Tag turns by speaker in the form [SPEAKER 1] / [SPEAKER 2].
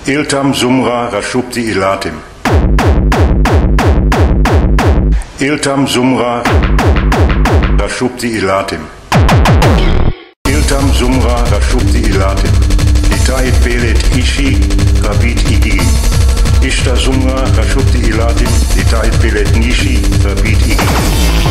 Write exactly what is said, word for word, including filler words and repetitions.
[SPEAKER 1] Iltam Sumra Rashupti Ilatim. Iltam Sumra Rashupti Ilatim. Iltam Sumra Rashupti Ilatim. Itait Belet Ishi Rabit Igi. Ishta Sumra Rashupti Ilatim. Itait Belet Nishi Rabit Igi.